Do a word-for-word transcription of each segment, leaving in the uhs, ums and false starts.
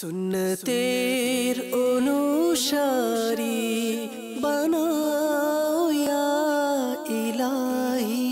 সুন্নতের অনুসারী বানাও ইয়া ইলাহি।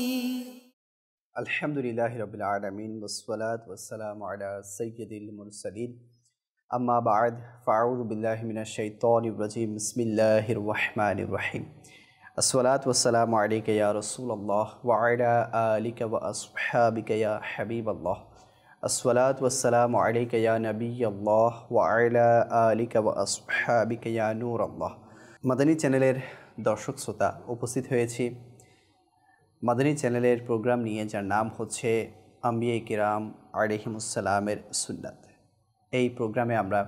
আলহামদুলিল্লাহি রাব্বিল আলামিন ওয়াসসালাতু ওয়াসসালামু আলা সাইয়্যিদিল মুরসালিন আম্মা বা'দ ফাআউযু বিল্লাহি মিনাশ শাইতানির রাজীম বিসমিল্লাহির রহমানির রহিম। আসসালাতু ওয়াসসালামু আলাইকা ইয়া রাসূলুল্লাহ ওয়া আলা আলিকা ওয়া আসহাবিকা ইয়া হাবিবাল্লাহ। আসসালাতু ওয়াসসালামু আলাইকা ইয়া নবিয়াল্লাহ ওয়া আলা আলিকা ওয়া আসহাবিকা ইয়া নূরাল্লাহ। মাদানী চ্যানেলের দর্শক শ্রোতা, উপস্থিত হয়েছি মাদানী চ্যানেলের প্রোগ্রাম নিয়ে, যার নাম হচ্ছে আম্বিয়ায়ে কিরাম আলাইহিমুসসালামের সুন্নাত। এই প্রোগ্রামে আমরা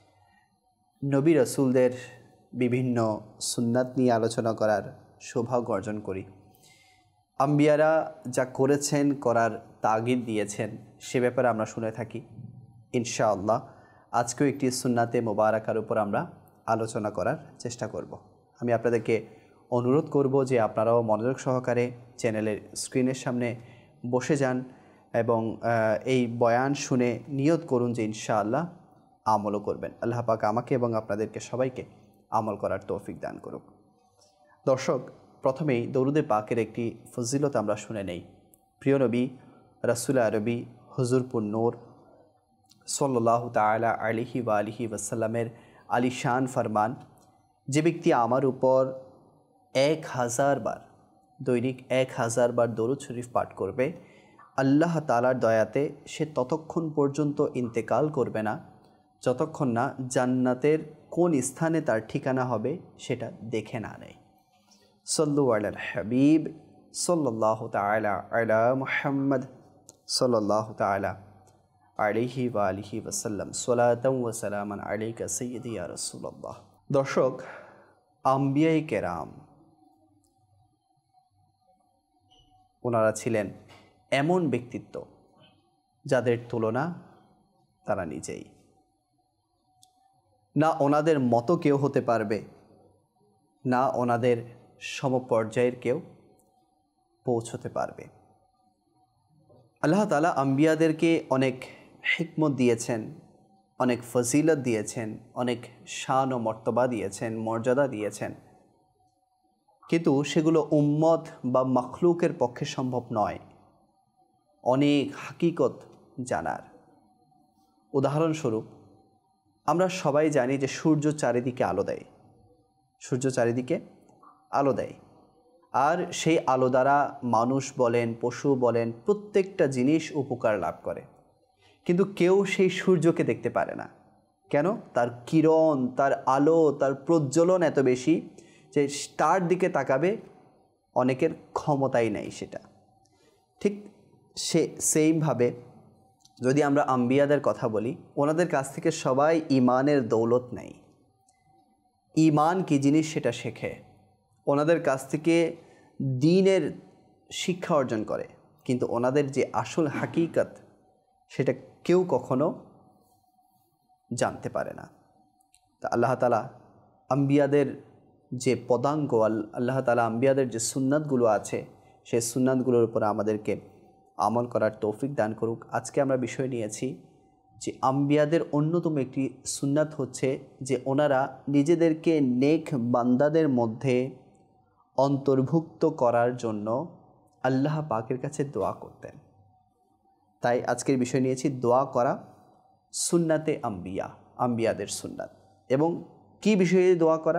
নবী রাসূলদের বিভিন্ন সুন্নাত নিয়ে আলোচনা করার সৌভাগ্য অর্জন করি। আম্বিয়ারা যা করেছেন, করার তাগিদ দিয়েছেন, সে ব্যাপারে আমরা শুনে থাকি। ইনশাআল্লাহ আজকেও একটি সুন্নাতে মোবারাকার উপর আমরা আলোচনা করার চেষ্টা করব। আমি আপনাদেরকে অনুরোধ করব যে আপনারাও মনোযোগ সহকারে চ্যানেলের স্ক্রিনের সামনে বসে যান এবং এই বয়ান শুনে নিয়ত করুন যে ইনশাআল্লাহ আমলও করবেন। আল্লাহ পাক আমাকে এবং আপনাদেরকে সবাইকে আমল করার তৌফিক দান করুক। দর্শক, প্রথমেই দরুদে পাকের একটি ফজিলত আমরা শুনে নেই। প্রিয় নবী রাসূল আরবি হুজুরপুর নূর সাল্লাল্লাহু তাআলা আলাইহি ওয়া আলিহি ওয়াসাল্লামের আলিশান ফরমান, যে ব্যক্তি আমার উপর এক হাজার বার দৈনিক এক হাজার বার দরুদ শরীফ পাঠ করবে, আল্লাহ তাআলার দয়াতে সে ততক্ষণ পর্যন্ত ইন্তেকাল করবে না যতক্ষণ না জান্নাতের কোন স্থানে তার ঠিকানা হবে সেটা দেখে না নেয়। সাল্লু আলাল হাবিব সাল্লাল্লাহু তাআলা আলা মুহাম্মদ সাল্লাল্লাহু তাআলা আলাইহি ওয়া আলিহি ওয়াসাল্লাম। সালাতাও ওয়া সালামান আলাইকা সাইয়্যিদি ইয়া রাসূলুল্লাহ। দর্শক, আম্বিয়ায়ে কেরাম ওনারা ছিলেন এমন ব্যক্তিত্ব যাদের তুলনা তারা নিজেই। না ওনাদের মতো কেউ হতে পারবে, না ওনাদের সমপর্যায়ের কেউ পৌঁছতে পারবে। আল্লাহ তাআলা আম্বিয়াদেরকে অনেক হিকমত দিয়েছেন, অনেক ফজিলত দিয়েছেন, অনেক শান ও মর্তবা দিয়েছেন, মর্যাদা দিয়েছেন, কিন্তু সেগুলো উম্মত বা মখলুকের পক্ষে সম্ভব নয় অনেক হাকিকত জানার। উদাহরণস্বরূপ, আমরা সবাই জানি যে সূর্য চারিদিকে আলো দেয়, সূর্য চারিদিকে আলো দেয়, আর সেই আলো দ্বারা মানুষ বলেন, পশু বলেন, প্রত্যেকটা জিনিস উপকার লাভ করে। কিন্তু কেউ সেই সূর্যকে দেখতে পারে না। কেন? তার কিরণ, তার আলো, তার প্রজ্বলন এত বেশি যে তার দিকে তাকাবে অনেকের ক্ষমতাই নাই সেটা। ঠিক সে সেইমভাবে যদি আমরা আম্বিয়াদের কথা বলি, ওনাদের কাছ থেকে সবাই ইমানের দৌলত নেই, ইমান কি জিনিস সেটা শেখে, ওনাদের কাছ থেকে দ্বীনের শিক্ষা অর্জন করে, কিন্তু ওনাদের যে আসল হাকিকত সেটা কেউ কখনো জানতে পারে না। তা আল্লাহ তাআলা আম্বিয়াদের যে পদাঙ্ক, আল্লাহ তাআলা আম্বিয়াদের যে সুন্নাতগুলো আছে, সেই সুন্নাতগুলোর উপর আমাদেরকে আমল করার তৌফিক দান করুক। আজকে আমরা বিষয় নিয়েছি যে আম্বিয়াদের অন্যতম একটি সুন্নাত হচ্ছে যে ওনারা নিজেদেরকে নেক বান্দাদের মধ্যে অন্তর্ভুক্ত করার জন্য আল্লাহ পাকের কাছে দোয়া করতেন। তাই আজকের বিষয় নিয়েছি দোয়া করা, সুন্নাতে আম্বিয়া, আম্বিয়াদের সুন্নাত। এবং কি বিষয়ে দোয়া করা?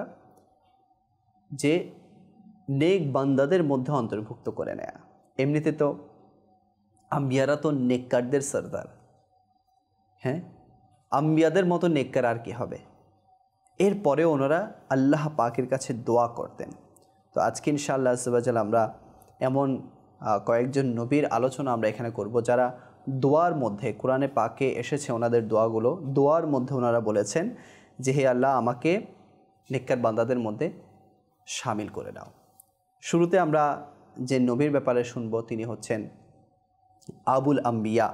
যে নেক বান্দাদের মধ্যে অন্তর্ভুক্ত করে নেয়া। এমনিতে তো আম্বিয়ারা তো নেককারদের সরদার, হ্যাঁ, আম্বিয়াদের মতো নেককার আর কি হবে? এরপরে ওনারা আল্লাহ পাকের কাছে দোয়া করতেন। তো আজকে ইনশাআল্লাহ আজ্জাওয়াজাল আমরা এমন কয়েকজন নবীর আলোচনা আমরা এখানে করব যারা দোয়ার মধ্যে, কোরআনে পাকে এসেছে ওনাদের দোয়াগুলো, দোয়ার মধ্যে ওনারা বলেছেন যে হে আল্লাহ, আমাকে নেককার বান্দাদের মধ্যে শামিল করে নাও। শুরুতে আমরা যে নবীর ব্যাপারে শুনব তিনি হচ্ছেন আবুল আম্বিয়া,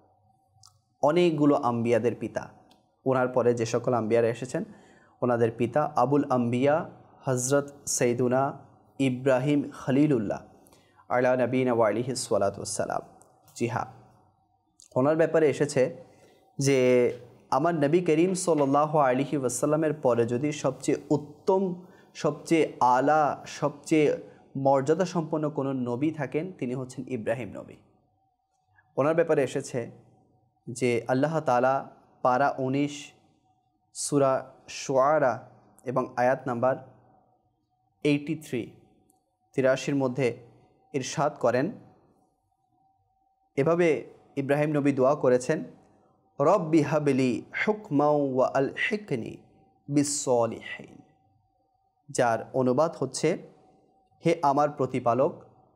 অনেকগুলো আম্বিয়াদের পিতা। ওনার পরে যে সকল আম্বিয়ারা এসেছেন ওনাদের পিতা আবুল আম্বিয়া হজরত সৈয়দুনা ইব্রাহিম খলিলুল্লাহ আলা নবীনা ওয়া আলাইহিস সালাতু ওয়াস সালাম। জি হ্যাঁ, ওনার ব্যাপারে এসেছে যে আমার নবী করিম সাল্লাল্লাহু আলাইহি ওয়াসাল্লামের পরে যদি সবচেয়ে উত্তম, সবচেয়ে আলা, সবচেয়ে মর্যাদা সম্পন্ন কোনো নবী থাকেন, তিনি হচ্ছেন ইব্রাহিম নবী। ওনার ব্যাপারে এসেছে যে আল্লাহ তাআলা পারা উনিশ সূরা শুআরা এবং আয়াত নাম্বার এইটি থ্রি তিরাশির মধ্যে ইরশাদ করেন, এভাবে ইব্রাহিম নবী দোয়া করেছেন, রব্বি হাবলি হুকমাও ওয়া আলহিকনি বিসসলিহিন, যার অনুবাদ হচ্ছে, হে আমার প্রতিপালক,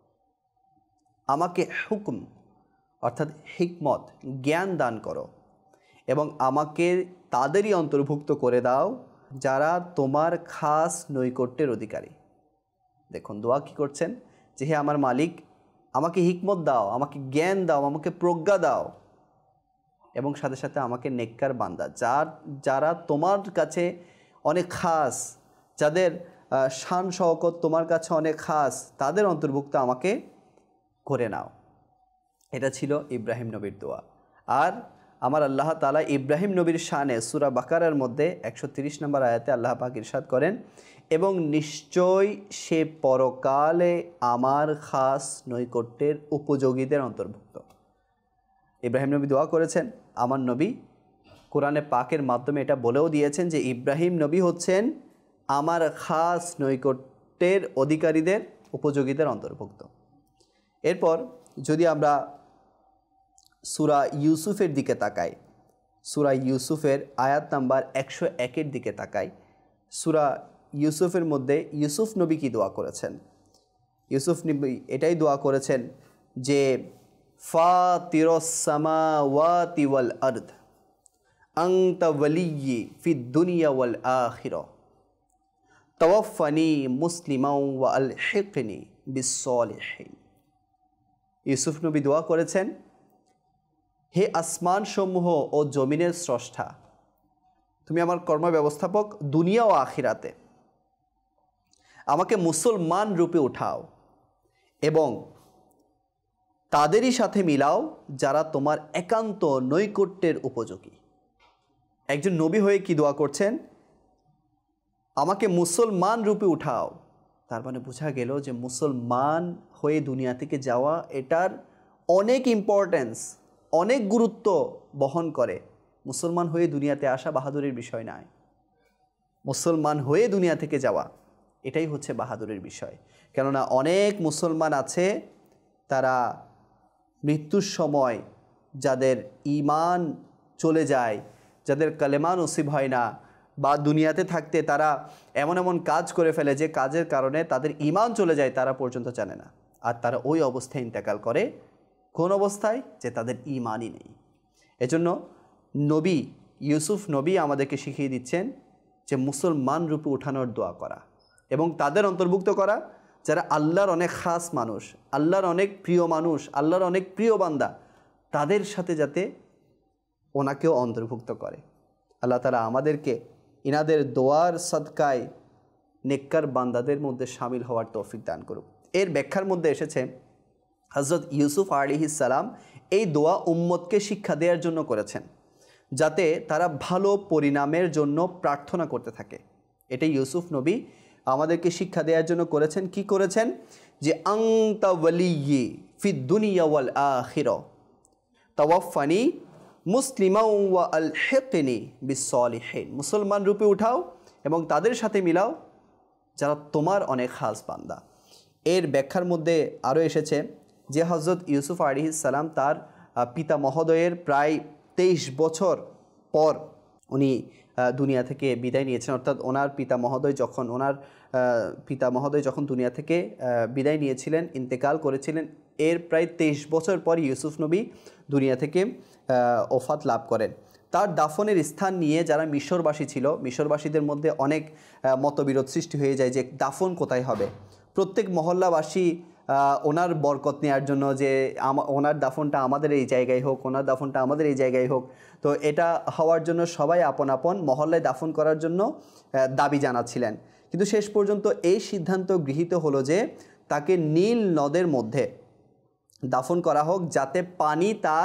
আমাকে হুকম অর্থাৎ হিকমত, জ্ঞান দান করো এবং আমাকে তাদেরই অন্তর্ভুক্ত করে দাও যারা তোমার খাস নৈকট্যের অধিকারী। দেখুন দোয়া কী করছেন, যে হে আমার মালিক, আমাকে হিকমত দাও, আমাকে জ্ঞান দাও, আমাকে প্রজ্ঞা দাও এবং সাথে সাথে আমাকে নেককার বান্দা, যার যারা তোমার কাছে অনেক খাস, যাদের শান শওকত তোমার কাছে অনেক খাস, তাদের অন্তর্ভুক্ত আমাকে করে নাও। এটা ছিল ইব্রাহিম নবীর দোয়া। আর আমার আল্লাহ তাআলা ইব্রাহিম নবীর শানে সূরা বাকারার মধ্যে একশো তিরিশ নম্বর আয়াতে আল্লাহ পাক ইরশাদ করেন, এবং নিশ্চয় সে পরকালে আমার খাস নৈকট্যের উপযোগীদের অন্তর্ভুক্ত। ইব্রাহিম নবী দোয়া করেছেন, আমার নবী কোরআনে পাকের মাধ্যমে এটা বলেও দিয়েছেন যে ইব্রাহিম নবী হচ্ছেন আমার খাস নৈকট্যের অধিকারীদের, উপযোগীদের অন্তর্ভুক্ত। এরপর যদি আমরা সূরা ইউসুফের দিকে তাকাই, সূরা ইউসুফের আয়াত নাম্বার একশো একের দিকে তাকাই, সূরা ইউসুফের মধ্যে ইউসুফ নবী কি দোয়া করেছেন? ইউসুফ নবী এটাই দোয়া করেছেন যে ফাতিরস সামাওয়াতি ওয়াল আরদ আনতা ওয়ালিয়্যি ফিদ দুনিয়া ওয়াল আখিরাহ তাওয়াফফানি মুসলিমান ওয়া আলহিকনি বিসসলিহিন। ইউসুফ নবী দোয়া করেছেন, হে আসমান সমূহ ও জমিনের স্রষ্টা, তুমি আমার কর্ম ব্যবস্থাপক দুনিয়া ও আখিরাতে, আমাকে মুসলমান রূপে উঠাও এবং তাদেরই সাথে মিলাও যারা তোমার একান্ত নৈকট্যের উপযোগী। একজন নবী হয়ে কি দোয়া করছেন? আমাকে মুসলমান রূপে উঠাও। তার মানে বোঝা গেল যে মুসলমান হয়ে দুনিয়া থেকে যাওয়া, এটার অনেক ইম্পর্টেন্স, অনেক গুরুত্ব বহন করে। মুসলমান হয়ে দুনিয়াতে আসা বাহাদুরের বিষয় নয়, মুসলমান হয়ে দুনিয়া থেকে যাওয়া এটাই হচ্ছে বাহাদুরের বিষয়। কেননা অনেক মুসলমান আছে, তারা মৃত্যুর সময় যাদের ঈমান চলে যায়, যাদের কালেমা নসিব হয় না, বা দুনিয়াতে থাকতে তারা এমন এমন কাজ করে ফেলে যে কাজের কারণে তাদের ঈমান চলে যায়, তারা পর্যন্ত জানে না। আর তারা ওই অবস্থায় ইন্তেকাল করে, কোন অবস্থায়? যে তাদের ঈমানই নেই। এজন্য নবী ইউসুফ নবী আমাদেরকে শিখিয়ে দিচ্ছেন যে মুসলমান রূপে উঠানোর দোয়া করা এবং তাদের অন্তর্ভুক্ত করা যারা আল্লাহর অনেক খাস মানুষ, আল্লাহর অনেক প্রিয় মানুষ, আল্লাহর অনেক প্রিয় বান্দা, তাদের সাথে যাতে ওনাকেও অন্তর্ভুক্ত করে। আল্লাহ তাআলা আমাদেরকে ইনাদের দোয়ার সদকায় নেককার বান্দাদের মধ্যে শামিল হওয়ার তৌফিক দান করুক। এর ব্যাখ্যার মধ্যে এসেছে হযরত ইউসুফ আলাইহিস সালাম এই দোয়া উম্মতকে শিক্ষা দেওয়ার জন্য করেছেন, যাতে তারা ভালো পরিণামের জন্য প্রার্থনা করতে থাকে। এটাই ইউসুফ নবী আমাদেরকে শিক্ষা দেওয়ার জন্য করেছেন। কি করেছেন? যে আনতা ওয়ালিয়্যি ফিদ দুনিয়া ওয়াল আখিরাহ তাওয়াফফানি মুসলিমান ওয়া আলহিকনি বিসসলিহিন। মুসলমান রূপে উঠাও এবং তাদের সাথে মিলাও যারা তোমার অনেক খাস বান্দা। এর ব্যাখ্যার মধ্যে আরও এসেছে যে হযরত ইউসুফ আলাইহিস সালাম তার পিতা মহোদয়ের প্রায় তেইশ বছর পর উনি দুনিয়া থেকে বিদায় নিয়েছেন। অর্থাৎ ওনার পিতা মহোদয় যখন ওনার পিতা মহোদয় যখন দুনিয়া থেকে বিদায় নিয়েছিলেন, ইন্তেকাল করেছিলেন, এর প্রায় তেইশ বছর পর ইউসুফ নবী দুনিয়া থেকে ওফাত লাভ করেন। তার দাফনের স্থান নিয়ে যারা মিশরবাসী ছিল, মিশরবাসীদের মধ্যে অনেক মতবিরোধ সৃষ্টি হয়ে যায় যে দাফন কোথায় হবে। প্রত্যেক মহল্লাবাসী ওনার বরকত নেওয়ার জন্য যে ওনার দাফনটা আমাদের এই জায়গায় হোক, ওনার দাফনটা আমাদের এই জায়গায় হোক, তো এটা হওয়ার জন্য সবাই আপন আপন মহল্লায় দাফন করার জন্য দাবি জানাচ্ছিলেন। কিন্তু শেষ পর্যন্ত এই সিদ্ধান্ত গৃহীত হলো যে তাকে নীল নদের মধ্যে দাফন করা হোক, যাতে পানি তার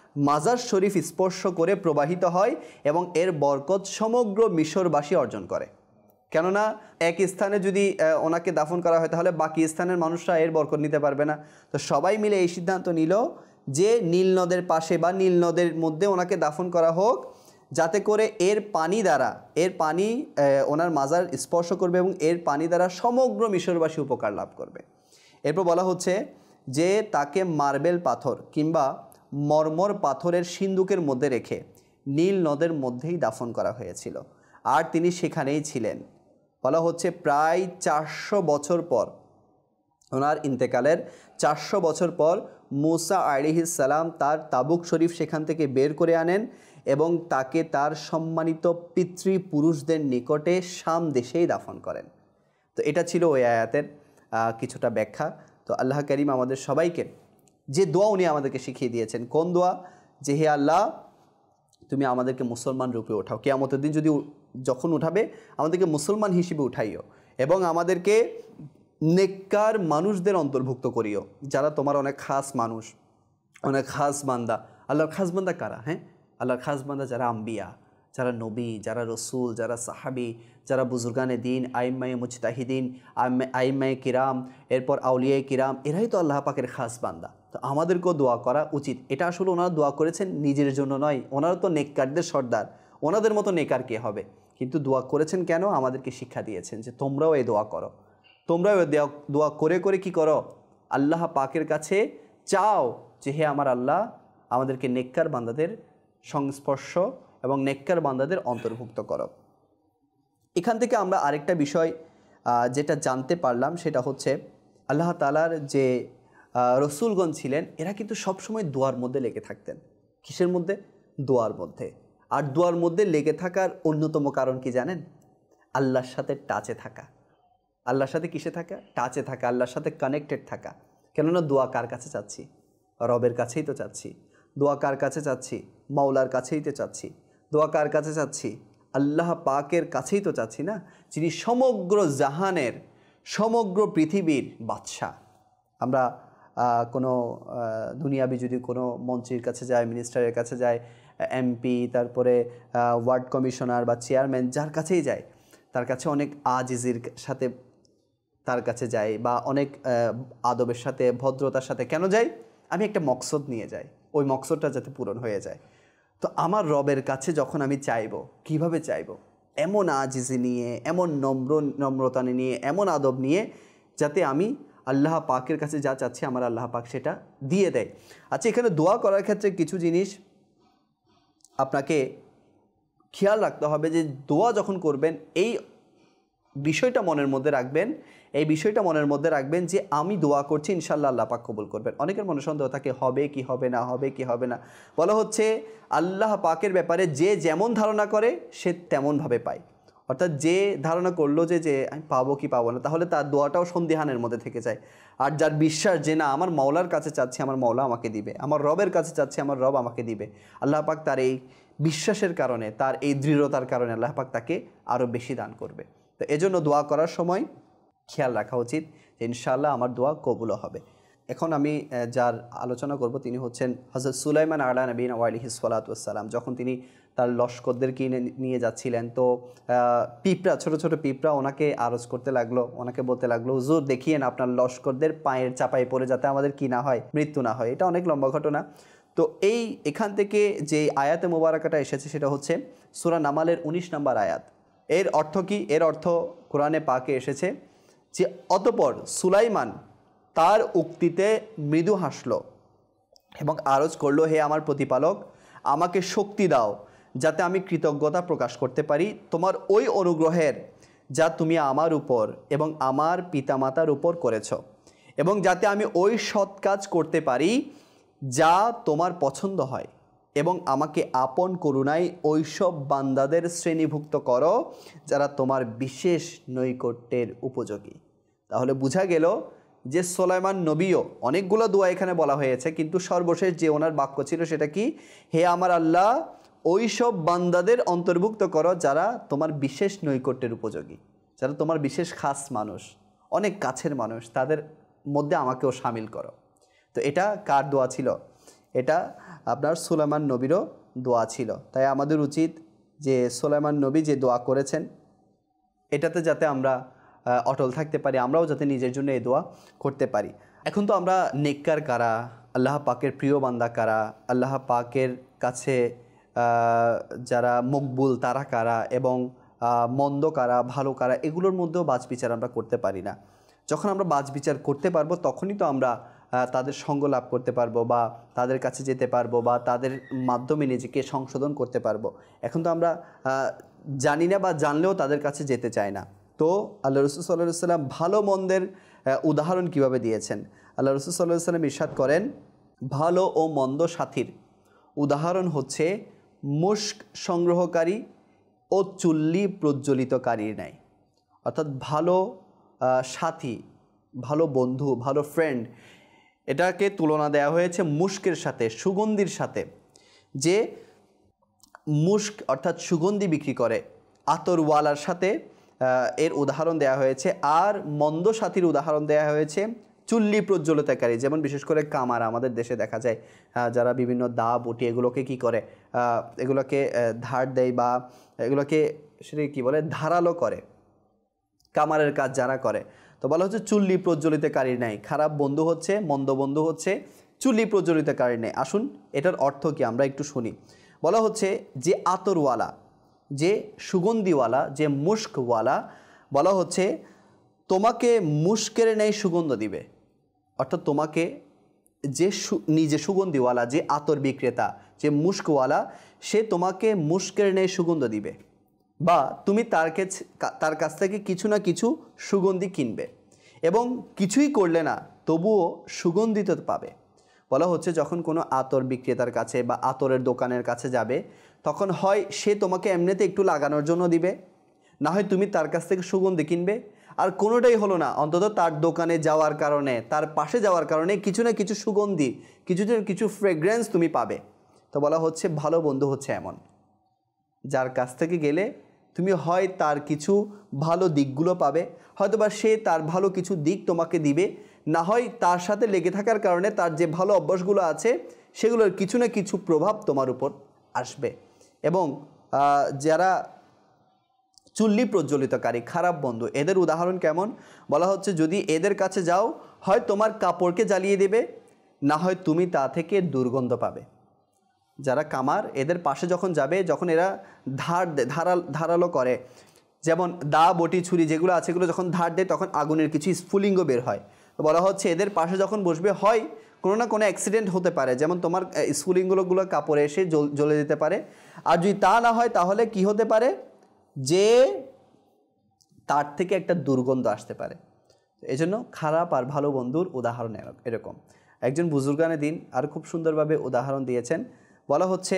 মাজার শরীফ স্পর্শ করে প্রবাহিত হয় এবং এর বরকত সমগ্র মিশরবাসী অর্জন করে। কেননা এক স্থানে যদি ওনাকে দাফন করা হয় তাহলে বাকি স্থানের মানুষরা এর বরকত নিতে পারবে না। তো সবাই মিলে এই সিদ্ধান্ত নিল যে নীল নদের পাশে বা নীল নদের মধ্যে ওনাকে দাফন করা হোক, যাতে করে এর পানি দ্বারা এর পানি ওনার মাজার স্পর্শ করবে এবং এর পানি দ্বারা সমগ্র মিশরবাসী উপকার লাভ করবে। এরপর বলা হচ্ছে যে তাকে মার্বেল পাথর কিংবা মরমর পাথরের সিন্দুকের মধ্যে রেখে নীল নদের মধ্যেই দাফন করা হয়েছিল আর তিনি সেখানেই ছিলেন। বলা হচ্ছে প্রায় চারশো বছর পর, ওনার ইন্তেকালের চারশো বছর পর মুসা আলাইহিস সালাম তার তাবুক শরীফ সেখান থেকে বের করে আনেন এবং তাকে তার সম্মানিত পিতৃপুরুষদের নিকটে শাম দেশেই দাফন করেন। তো এটা ছিল ওই আয়াতের কিছুটা ব্যাখ্যা। তো আল্লাহ করিম আমাদের সবাইকে যে দোয়া উনি আমাদেরকে শিখিয়ে দিয়েছেন, কোন দোয়া? যে হে আল্লাহ, তুমি আমাদেরকে মুসলমান রূপে ওঠাও, কিয়ামতের দিন যদি যখন উঠাবে আমাদেরকে মুসলমান হিসেবে উঠাইও এবং আমাদেরকে নেককার মানুষদের অন্তর্ভুক্ত করিও, যারা তোমার অনেক খাস মানুষ, অনেক খাস বান্দা। আল্লাহর খাস বান্দা কারা? হ্যাঁ, আল্লাহর খাস বান্দা যারা আম্বিয়া, যারা নবী, যারা রসুল, যারা সাহাবি, যারা বুজুর্গানে দিন, আইম্মায়ে মুজতাহিদিন, আইম্মায়ে কিরাম, এরপর আউলিয়ায়ে কিরাম, এরাই তো আল্লাহ পাকের খাস বান্দা। তো আমাদেরকেও দোয়া করা উচিত। এটা আসলে ওনারা দোয়া করেছেন নিজের জন্য নয়, ওনারা তো নেককারদের সর্দার, ওনাদের মতো নেকার কে হবে? কিন্তু দোয়া করেছেন কেন? আমাদেরকে শিক্ষা দিয়েছেন যে তোমরাও এই দোয়া করো, তোমরাও দোয়া করে করে কি করো? আল্লাহ পাকের কাছে চাও যে হে আমার আল্লাহ, আমাদেরকে নেককার বান্দাদের সংস্পর্শ এবং নেককার বান্দাদের অন্তর্ভুক্ত করো। এখান থেকে আমরা আরেকটা বিষয় যেটা জানতে পারলাম সেটা হচ্ছে আল্লাহ তাআলার যে রসুলগণ ছিলেন এরা কিন্তু সবসময় দোয়ার মধ্যে লেগে থাকতেন। কিসের মধ্যে? দোয়ার মধ্যে। আর দোয়ার মধ্যে লেগে থাকার অন্যতম কারণ কি জানেন? আল্লাহর সাথে টাচে থাকা। আল্লাহর সাথে কিসে থাকা? টাচে থাকা, আল্লাহর সাথে কানেক্টেড থাকা। কেননা দোয়া কার কাছে চাচ্ছি? রবের কাছেই তো চাচ্ছি। দোয়া কার কাছে চাচ্ছি? মাওলার কাছেই তো চাচ্ছি। দোয়া কার কাছে চাচ্ছি? আল্লাহ পাকের কাছেই তো চাচ্ছি না, যিনি সমগ্র জাহানের, সমগ্র পৃথিবীর বাদশাহ। আমরা কোনো দুনিয়াবি যদি কোনো মন্ত্রীর কাছে যায়, মিনিস্টারের কাছে যায়, এমপি, তারপরে ওয়ার্ড কমিশনার বা চেয়ারম্যান, যার কাছেই যায় তার কাছে অনেক আজিজির সাথে তার কাছে যাই বা অনেক আদবের সাথে, ভদ্রতার সাথে। কেন যাই? আমি একটা মকসদ নিয়ে যাই, ওই মকসদটা যাতে পূরণ হয়ে যায়। তো আমার রবের কাছে যখন আমি চাইব, কিভাবে চাইব? এমন আজিজি নিয়ে, এমন নম্র নম্রতা নিয়ে, এমন আদব নিয়ে, যাতে আমি আল্লাহ পাকের কাছে যা চাচ্ছি আমার আল্লাহ পাক সেটা দিয়ে দেয়। আচ্ছা, এখানে দোয়া করার ক্ষেত্রে কিছু জিনিস আপনাকে খেয়াল রাখতে হবে যে দোয়া যখন করবেন এই বিষয়টা মনের মধ্যে রাখবেন, এই বিষয়টা মনের মধ্যে রাখবেন যে আমি দোয়া করছি, ইনশাআল্লাহ আল্লাহ পাক কবুল করবেন। অনেকের মনে সন্দেহ থাকে হবে কি হবে না, হবে কি হবে না। বলা হচ্ছে আল্লাহ পাকের ব্যাপারে যে যেমন ধারণা করে সে তেমনভাবে পায়। অর্থাৎ যে ধারণা করলো যে যে আমি পাবো কি পাবো না, তাহলে তার দোয়াটাও সন্দিহানের মধ্যে থেকে যায়। আর যার বিশ্বাস যে না, আমার মাওলার কাছে চাচ্ছি, আমার মাওলা আমাকে দিবে, আমার রবের কাছে চাচ্ছি, আমার রব আমাকে দিবে, আল্লাহ পাক তার এই বিশ্বাসের কারণে, তার এই দৃঢ়তার কারণে আল্লাহ পাক তাকে আরও বেশি দান করবে। তো এজন্য দোয়া করার সময় খেয়াল রাখা উচিত যে ইনশাআল্লাহ আমার দোয়া কবুল হবে। এখন আমি যার আলোচনা করব তিনি হচ্ছেন হযরত সুলাইমান আলা নবীনা ওয়া আলাইহিস সালাতু ওয়াস সালাম। যখন তিনি তার লস্করদেরকে নিয়ে যাচ্ছিলেন, তো পিঁপড়া, ছোট ছোট পিঁপড়া ওনাকে আরজ করতে লাগলো, ওনাকে বলতে লাগলো, হুজুর দেখিয়েন আপনার লস্করদের পায়ের চাপায় পড়ে যাতে আমাদের কি না হয়, মৃত্যু না হয়। এটা অনেক লম্বা ঘটনা। তো এই এখান থেকে যে আয়াতে মোবারকাটা এসেছে সেটা হচ্ছে সূরা নামালের উনিশ নম্বর আয়াত। এর অর্থ কি? এর অর্থ কোরআনে পাকে এসেছে যে অতঃপর সুলাইমান তার উক্তিতে মৃদু হাসল এবং আরজ করলো, হে আমার প্রতিপালক, আমাকে শক্তি দাও যাতে আমি কৃতজ্ঞতা প্রকাশ করতে পারি তোমার ওই অনুগ্রহের যা তুমি আমার উপর এবং আমার পিতামাতার উপর করেছ, এবং যাতে আমি ওই সৎ কাজ করতে পারি যা তোমার পছন্দ হয়, এবং আমাকে আপন করুণায় ওইসব বান্দাদের শ্রেণীভুক্ত করো যারা তোমার বিশেষ নৈকট্যের উপযোগী। তাহলে বোঝা গেল যে সুলাইমান নবীও, অনেকগুলো দোয়া এখানে বলা হয়েছে, কিন্তু সর্বশেষ যে ওনার বাক্য ছিল সেটা কি? হে আমার আল্লাহ, ওইসব বান্দাদের অন্তর্ভুক্ত করো যারা তোমার বিশেষ নৈকট্যের উপযোগী, যারা তোমার বিশেষ খাস মানুষ, অনেক কাছের মানুষ, তাদের মধ্যে আমাকেও সামিল করো। তো এটা কার দোয়া ছিল? এটা আপনার সুলাইমান নবীরও দোয়া ছিল। তাই আমাদের উচিত যে সুলাইমান নবী যে দোয়া করেছেন এটাতে যাতে আমরা অটল থাকতে পারি, আমরাও যাতে নিজের জন্য এই দোয়া করতে পারি। এখন তো আমরা নেককার কারা, আল্লাহ পাকের প্রিয় বান্দা কারা, আল্লাহ পাকের কাছে যারা মকবুল তারা কারা এবং মন্দ কারা ভালো কারা, এগুলোর মধ্যেও বাছ বিচার আমরা করতে পারি না। যখন আমরা বাছ বিচার করতে পারবো তখনই তো আমরা তাদের সঙ্গ লাভ করতে পারবো বা তাদের কাছে যেতে পারবো বা তাদের মাধ্যমে নিজেকে সংশোধন করতে পারবো। এখন তো আমরা জানি না বা জানলেও তাদের কাছে যেতে চাই না। তো আল্লাহ রসুল সাল্লাল্লাহু আলাইহি ওয়াসাল্লাম ভালো মন্দের উদাহরণ কিভাবে দিয়েছেন? আল্লাহ রসুল সাল্লাল্লাহু আলাইহি ওয়াসাল্লাম ইরশাদ করেন, ভালো ও মন্দ সাথীর উদাহরণ হচ্ছে মুশক সংগ্রহকারী ও চুল্লি প্রজ্বলিতকারীর ন্যায়। অর্থাৎ ভালো সাথী, ভালো বন্ধু, ভালো ফ্রেন্ড, এটাকে তুলনা দেওয়া হয়েছে মুশকের সাথে, সুগন্ধির সাথে। যে মুশক অর্থাৎ সুগন্ধি বিক্রি করে আতরওয়ালার সাথে এর উদাহরণ দেওয়া হয়েছে। আর মন্দ সাথীর উদাহরণ দেওয়া হয়েছে চুল্লি প্রজ্বলিতকারী। যেমন বিশেষ করে কামার আমাদের দেশে দেখা যায় যারা বিভিন্ন দা বটি এগুলোকে কি করে, এগুলোকে ধার দেয় বা এগুলোকে সেটা কী বলে ধারালো করে, কামারের কাজ যারা করে। তো বলা হচ্ছে চুল্লি প্রজ্বলিতকারীর নেই। খারাপ বন্ধু হচ্ছে, মন্দ বন্ধু হচ্ছে চুল্লি প্রজ্বলিতকারীর নেই। আসুন এটার অর্থ কি আমরা একটু শুনি। বলা হচ্ছে যে আতরওয়ালা, যে সুগন্ধিওয়ালা, যে মুশকওয়ালা, বলা হচ্ছে তোমাকে মুশকের ন্যায় সুগন্ধ দিবে। অর্থাৎ তোমাকে যে নিজে সুগন্ধিওয়ালা, যে আতর বিক্রেতা, যে মুশকওয়ালা, সে তোমাকে মুশকের ন্যায় সুগন্ধ দিবে বা তুমি তার কাছে তার কাছ থেকে কিছু না কিছু সুগন্ধি কিনবে এবং কিছুই করলে না তবুও সুগন্ধিত পাবে। বলা হচ্ছে যখন কোনো আতর বিক্রেতার কাছে বা আতরের দোকানের কাছে যাবে তখন হয় সে তোমাকে এমনিতে একটু লাগানোর জন্য দিবে, না হয় তুমি তার কাছ থেকে সুগন্ধি কিনবে। আর কোনোটাই হলো না, অন্তত তার দোকানে যাওয়ার কারণে, তার পাশে যাওয়ার কারণে কিছু না কিছু সুগন্ধি, কিছু না কিছু ফ্রেগ্রেন্স তুমি পাবে। তো বলা হচ্ছে ভালো বন্ধু হচ্ছে এমন, যার কাছ থেকে গেলে তুমি হয় তার কিছু ভালো দিকগুলো পাবে, হয়তো বা সে তার ভালো কিছু দিক তোমাকে দিবে, না হয় তার সাথে লেগে থাকার কারণে তার যে ভালো অভ্যাসগুলো আছে সেগুলোর কিছু না কিছু প্রভাব তোমার উপর আসবে। এবং যারা চুল্লি প্রজ্বলিতকারী, খারাপ বন্ধু, এদের উদাহরণ কেমন? বলা হচ্ছে যদি এদের কাছে যাও হয় তোমার কাপড়কে জ্বালিয়ে দেবে, না হয় তুমি তা থেকে দুর্গন্ধ পাবে। যারা কামার, এদের পাশে যখন যাবে, যখন এরা ধার ধারাল ধারালো করে, যেমন দা বটি ছুরি যেগুলো আছে এগুলো যখন ধার দেয় তখন আগুনের কিছু স্ফুলিঙ্গ বের হয়। বলা হচ্ছে এদের পাশে যখন বসবে হয় কোনো না কোনো অ্যাক্সিডেন্ট হতে পারে, যেমন তোমার স্ফুলিঙ্গগুলো কাপড়ে এসে জ্বলে যেতে পারে। আর যদি তা না হয় তাহলে কি হতে পারে, যে তার থেকে একটা দুর্গন্ধ আসতে পারে। এই জন্য খারাপ আর ভালো বন্ধুর উদাহরণ এরকম। একজন বুজুর্গানে দিন আর খুব সুন্দরভাবে উদাহরণ দিয়েছেন। বলা হচ্ছে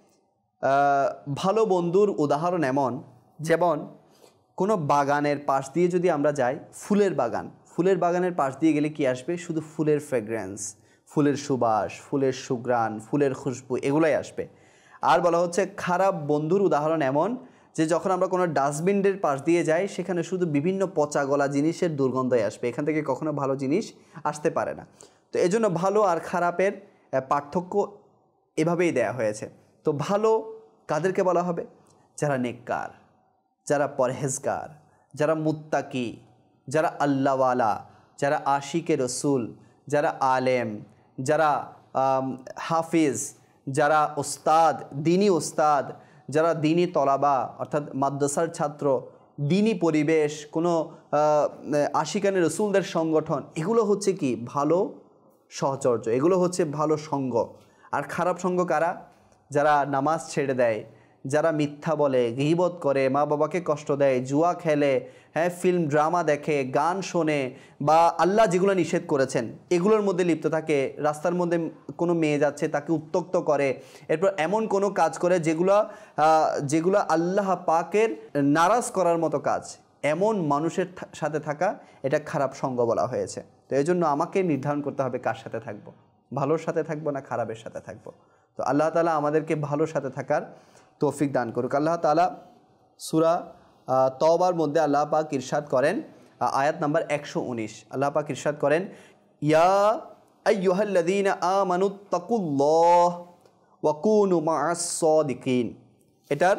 ভালো বন্ধুর উদাহরণ এমন, যেমন কোনো বাগানের পাশ দিয়ে যদি আমরা যাই, ফুলের বাগান, ফুলের বাগানের পাশ দিয়ে গেলে কি আসবে? শুধু ফুলের ফ্রেগ্রেন্স, ফুলের সুবাস, ফুলের সুঘ্রাণ, ফুলের খুশবু, এগুলাই আসবে। আর বলা হচ্ছে খারাপ বন্ধুর উদাহরণ এমন যে যখন আমরা কোনো ডাস্টবিনের পাশ দিয়ে যাই সেখানে শুধু বিভিন্ন পচা গলা জিনিসের দুর্গন্ধই আসবে, এখান থেকে কখনো ভালো জিনিস আসতে পারে না। তো এজন্য ভালো আর খারাপের পার্থক্য এভাবেই দেয়া হয়েছে। তো ভালো কাদেরকে বলা হবে? যারা নেককার, যারা পরহেজগার, যারা মুত্তাকি, যারা আল্লাহওয়ালা, যারা আশিকে রসুল, যারা আলেম, যারা হাফিজ, যারা ওস্তাদ, দিনী ওস্তাদ, যারা দিনী তলাবা অর্থাৎ মাদ্রাসার ছাত্র, দিনী পরিবেশ, কোনো আশিকানে রসুলদের সংগঠন, এগুলো হচ্ছে কি ভালো সহচর্য, এগুলো হচ্ছে ভালো সঙ্গ। আর খারাপ সঙ্গ কারা? যারা নামাজ ছেড়ে দেয়, যারা মিথ্যা বলে, গীবত করে, মা বাবাকে কষ্ট দেয়, জুয়া খেলে, হ্যাঁ ফিল্ম ড্রামা দেখে, গান শোনে, বা আল্লাহ যেগুলো নিষেধ করেছেন এগুলোর মধ্যে লিপ্ত থাকে, রাস্তার মধ্যে কোনো মেয়ে যাচ্ছে তাকে উত্ত্যক্ত করে, এরপর এমন কোনো কাজ করে যেগুলো যেগুলো আল্লাহ পাকের নারাজ করার মতো কাজ, এমন মানুষের সাথে থাকা এটা খারাপ সঙ্গ বলা হয়েছে। তো এই জন্য আমাকে নির্ধারণ করতে হবে কার সাথে থাকবো, ভালোর সাথে থাকবো না খারাপের সাথে থাকবো। তো আল্লাহ তাআলা আমাদেরকে ভালোর সাথে থাকার তৌফিক দান করুক। আল্লাহ তাআলা সূরা তওবার মধ্যে আল্লাহ পাক ইরশাদ করেন, আয়াত নাম্বার একশো উনিশ, আল্লাহ পাক ইরশাদ করেন, ইয়া আইয়ুহাল্লাযীনা আমানুত্তাকুল্লাহ ওয়া কুনু মা'আস সাদিকিন। এটার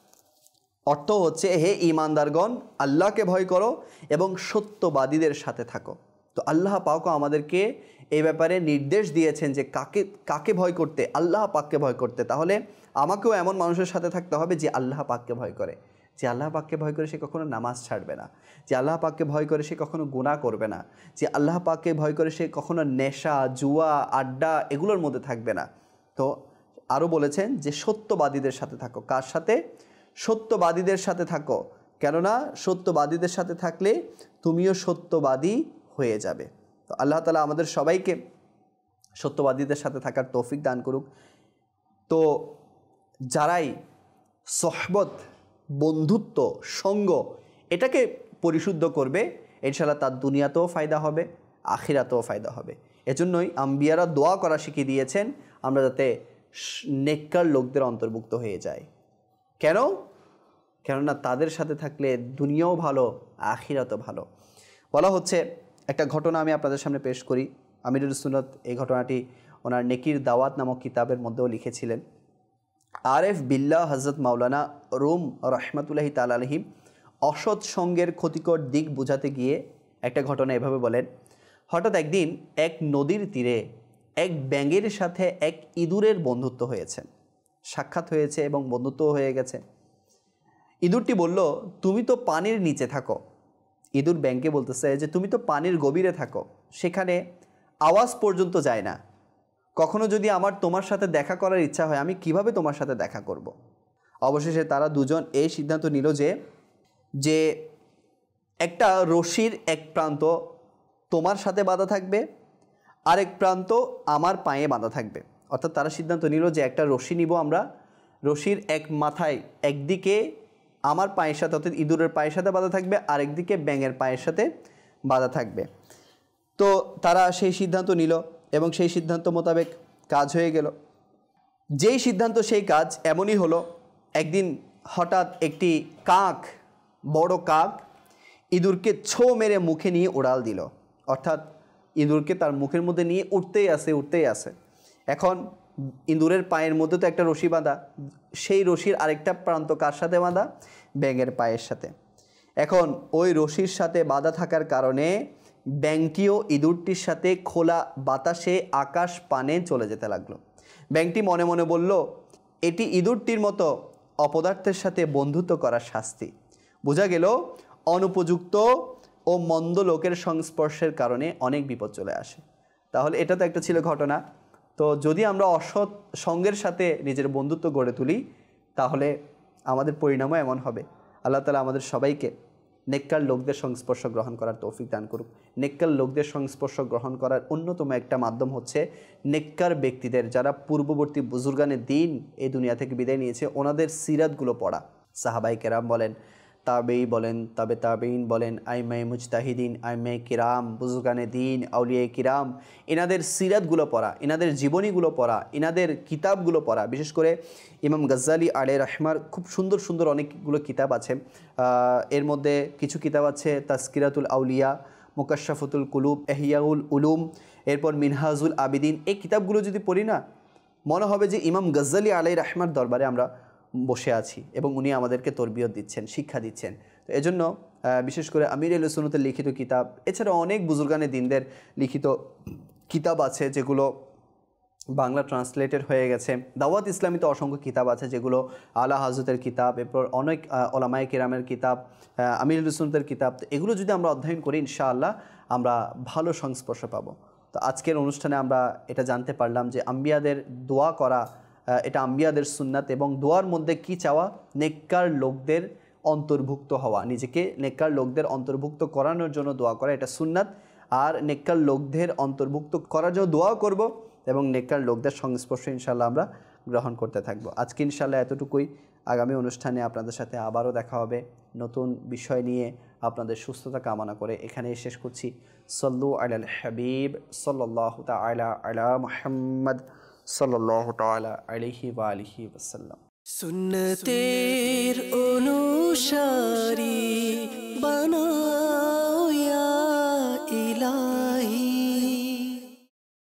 অর্থ হচ্ছে, হে ঈমানদারগণ, আল্লাহকে ভয় করো এবং সত্যবাদীদের সাথে থাকো। তো আল্লাহ পাকও আমাদেরকে এই ব্যাপারে নির্দেশ দিয়েছেন যে কাকে কাকে ভয় করতে, আল্লাহ পাককে ভয় করতে। তাহলে আমাকেও এমন মানুষের সাথে থাকতে হবে যে আল্লাহ পাককে ভয় করে, যে আল্লাহ পাককে ভয় করে সে কখনো নামাজ ছাড়বে না, যে আল্লাহ পাককে ভয় করে সে কখনো গুনাহ করবে না, যে আল্লাহ পাককে ভয় করে সে কখনো নেশা, জুয়া, আড্ডা এগুলোর মধ্যে থাকবে না। তো আরও বলেছেন যে সত্যবাদীদের সাথে থাকো। কার সাথে? সত্যবাদীদের সাথে থাকো, কেননা সত্যবাদীদের সাথে থাকলে তুমিও সত্যবাদী হয়ে যাবে। তো আল্লাহ তাআলা আমাদের সবাইকে সত্যবাদীদের সাথে থাকার তৌফিক দান করুক। তো যারাই সোহবত, বন্ধুত্ব, সঙ্গ এটাকে পরিশুদ্ধ করবে, ইনশাআল্লাহ তার দুনিয়াতেও ফায়দা হবে, আখিরাতেও ফায়দা হবে। এজন্যই আম্বিয়ারা দোয়া করা শিখিয়ে দিয়েছেন আমরা যাতে নেককার লোকদের অন্তর্ভুক্ত হয়ে যাই। কেন? কেননা তাদের সাথে থাকলে দুনিয়াও ভালো, আখিরাতও ভালো। বলা হচ্ছে, একটা ঘটনা আমি আপনাদের সামনে পেশ করি। আমিরুল সুন্নাত এই ঘটনাটি ওনার নেকির দাওয়াত নামক কিতাবের মধ্যেও লিখেছিলেন। আরেফ বিল্লাহ হযরত মাওলানা রুম রহমাতুল্লাহি তাআলা আলাইহি অসৎ সঙ্গের ক্ষতিকর দিক বোঝাতে গিয়ে একটা ঘটনা এভাবে বলেন, হঠাৎ একদিন এক নদীর তীরে এক ব্যাঙের সাথে এক ইঁদুরের বন্ধুত্ব হয়েছে, সাক্ষাৎ হয়েছে এবং বন্ধুত্ব হয়ে গেছে। ইঁদুরটি বলল, তুমি তো পানির নিচে থাকো। ইঁদুর ব্যাঙকে বলতেছে যে তুমি তো পানির গভীরে থাকো, সেখানে আওয়াজ পর্যন্ত যায় না। কখনো যদি আমার তোমার সাথে দেখা করার ইচ্ছা হয়, আমি কিভাবে তোমার সাথে দেখা করব। অবশেষে তারা দুজন এই সিদ্ধান্ত নিল যে যে একটা রশির এক প্রান্ত তোমার সাথে বাঁধা থাকবে, আরেক প্রান্ত আমার পায়ে বাঁধা থাকবে। অর্থাৎ তারা সিদ্ধান্ত নিল যে একটা রশি নিব আমরা, রশির এক মাথায় একদিকে আমার পায়ের সাথে অর্থাৎ ইঁদুরের পায়ের সাথে বাঁধা থাকবে, আরেকদিকে ব্যাঙের পায়ের সাথে বাঁধা থাকবে। তো তারা সেই সিদ্ধান্ত নিল এবং সেই সিদ্ধান্ত মোতাবেক কাজ হয়ে গেল। যেই সিদ্ধান্ত সেই কাজ। এমনই হলো, একদিন হঠাৎ একটি কাক, বড় কাক ইঁদুরকে ছো মেরে মুখে নিয়ে উড়াল দিল। অর্থাৎ ইঁদুরকে তার মুখের মধ্যে নিয়ে উঠতেই আসে উঠতেই আসে। এখন ইঁদুরের পায়ের মধ্যে তো একটা রশি বাঁধা, সেই রশির আরেকটা প্রান্ত কার সাথে বাঁধা? ব্যাঙের পায়ের সাথে। এখন ওই রশির সাথে বাঁধা থাকার কারণে ব্যাঙটিও ইঁদুরটির সাথে খোলা বাতাসে আকাশ পানে চলে যেতে লাগলো। ব্যাঙটি মনে মনে বলল, এটি ইঁদুরটির মতো অপদার্থের সাথে বন্ধুত্ব করার শাস্তি। বোঝা গেল অনুপযুক্ত ও মন্দ লোকের সংস্পর্শের কারণে অনেক বিপদ চলে আসে। তাহলে এটা তো একটা ছিল ঘটনা। তো যদি আমরা অসৎ সঙ্গের সাথে নিজের বন্ধুত্ব গড়ে তুলি, তাহলে আমাদের পরিণামও এমন হবে। আল্লাহ তাআলা আমাদের সবাইকে নেককার লোকদের সংস্পর্শ গ্রহণ করার তৌফিক দান করুক। নেককার লোকদের সংস্পর্শ গ্রহণ করার অন্যতম একটা মাধ্যম হচ্ছে নেককার ব্যক্তিদের, যারা পূর্ববর্তী বুজুর্গানে দিন এই দুনিয়া থেকে বিদায় নিয়েছে, ওনাদের সিরাতগুলো পড়া। সাহাবাই কেরাম বলেন, তাবেই বলেন, তবে তাবেইন বলেন, আইমাই মুজতাহিদিন, আইমাই কিরাম, বুজুর্গানে দিন, আউলিয়ায়ে কিরাম, এনাদের সিরাতগুলো পড়া, এনাদের জীবনীগুলো পড়া, এনাদের কিতাবগুলো পড়া। বিশেষ করে ইমাম গজ্জালি আলাইহি রাহমার খুব সুন্দর সুন্দর অনেকগুলো কিতাব আছে। এর মধ্যে কিছু কিতাব আছে তাজকিরাতুল আউলিয়া, মুকাশশাফাতুল কুলুব, ইহইয়াউল উলুম, এরপর মিনহাজুল আবিদিন। এই কিতাবগুলো যদি পড়ি না, মনে হবে যে ইমাম গজ্জালি আলাইহি রাহমার দরবারে আমরা বসে আছি এবং উনি আমাদেরকে তরবিয়ত দিচ্ছেন, শিক্ষা দিচ্ছেন। তো এজন্য বিশেষ করে আমির আহলে সুন্নাতের লিখিত কিতাব, এছাড়া অনেক বুজুর্গানে দিনদের লিখিত কিতাব আছে যেগুলো বাংলা ট্রান্সলেটেড হয়ে গেছে। দাওয়াত ইসলামীতে অসংখ্য কিতাব আছে যেগুলো আলা হাজরতের কিতাব, এরপর অনেক ওলামায়ে কিরামের কিতাব, আমির আহলে সুন্নাতের কিতাব। তো এগুলো যদি আমরা অধ্যয়ন করি, ইনশাআল্লাহ আমরা ভালো সংস্পর্শ পাবো। তো আজকের অনুষ্ঠানে আমরা এটা জানতে পারলাম যে আম্বিয়াদের দোয়া করা, এটা আম্বিয়াদের সুন্নাত, এবং দোয়ার মধ্যে কি চাওয়া? নেককার লোকদের অন্তর্ভুক্ত হওয়া, নিজেকে নেককার লোকদের অন্তর্ভুক্ত করানোর জন্য দোয়া করা, এটা সুন্নাত। আর নেককার লোকদের অন্তর্ভুক্ত করার জন্য দোয়া করব এবং নেককার লোকদের সংস্পর্শ ইনশাআল্লাহ আমরা গ্রহণ করতে থাকব। আজকে ইনশাআল্লাহ এতটুকুই। আগামী অনুষ্ঠানে আপনাদের সাথে আবারও দেখা হবে নতুন বিষয় নিয়ে। আপনাদের সুস্থতা কামনা করে এখানেই শেষ করছি। সল্লু আলাল হাবিব সাল্লাল্লাহু তাআলা আলা মুহাম্মদ সাল্লাল্লাহু তাআলা আলাইহি ওয়া আলিহি ওয়াসাল্লাম। সুন্নতের অনুসারী বানা